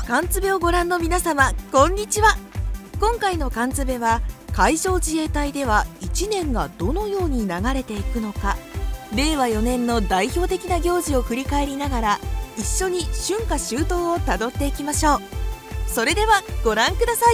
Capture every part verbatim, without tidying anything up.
缶詰をご覧の皆様、こんにちは。今回の缶詰は海上自衛隊ではいちねんがどのように流れていくのか、れいわよねんの代表的な行事を振り返りながら一緒に春夏秋冬をたどっていきましょう。それではご覧ください。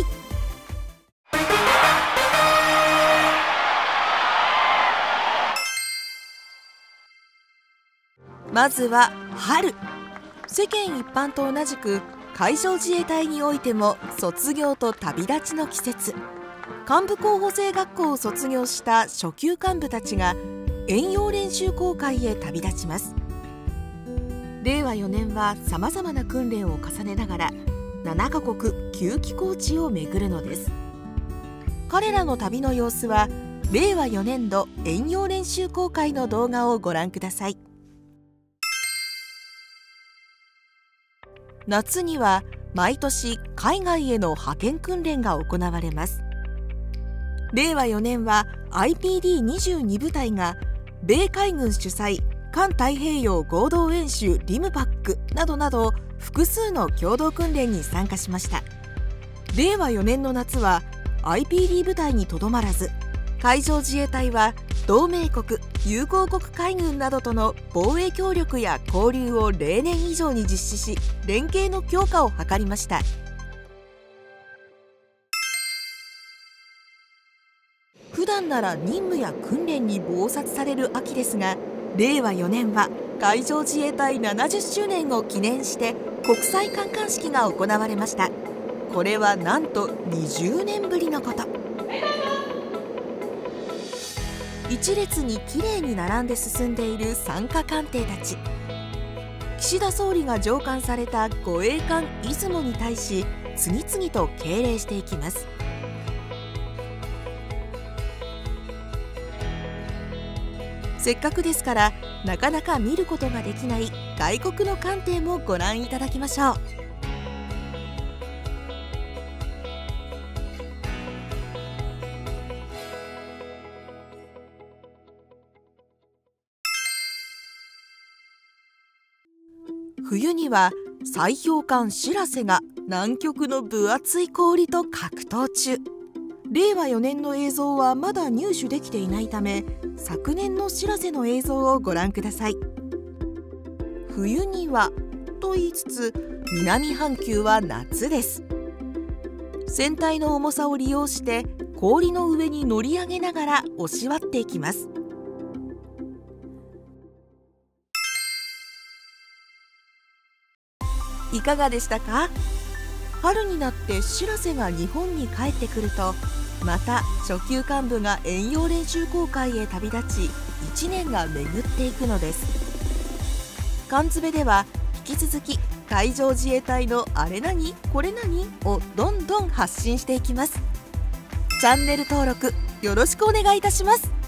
まずは春。世間一般と同じく海上自衛隊においても卒業と旅立ちの季節。幹部候補生学校を卒業した初級幹部たちが遠洋練習航海へ旅立ちます。れいわよねんはさまざまな訓練を重ねながらななかこくきゅうきこう地を巡るのです。彼らの旅の様子はれいわよねんど遠洋練習航海の動画をご覧ください。夏には毎年海外への派遣訓練が行われます。れいわよねんは アイピーディーにじゅうに 部隊が米海軍主催環太平洋合同演習リムパックなどなど複数の共同訓練に参加しました。れいわよねんの夏は アイピーディー 部隊にとどまらず、海上自衛隊は同盟国友好国海軍などとの防衛協力や交流を例年以上に実施し、連携の強化を図りました。普段なら任務や訓練に忙殺される秋ですが、れいわよねんは海上自衛隊ななじゅっしゅうねんを記念して国際観艦式が行われました。これはなんとにじゅうねんぶりのこと。一列にきれいに並んで進んでいる参加艦艇たち。岸田総理が乗艦された護衛艦いずもに対し次々と敬礼していきます。せっかくですからなかなか見ることができない外国の艦艇もご覧いただきましょう。冬には砕氷艦しらせが南極の分厚い氷と格闘中。れいわよねんの映像はまだ入手できていないため、昨年のしらせの映像をご覧ください。冬にはと言いつつ南半球は夏です。船体の重さを利用して氷の上に乗り上げながら押し割っていきます。いかがでしたか？春になってしらせが日本に帰ってくると、また初級幹部が遠洋練習航海へ旅立ちいちねんが巡っていくのです。缶詰では引き続き海上自衛隊のあれ何これ何をどんどん発信していきます。チャンネル登録よろしくお願いいたします。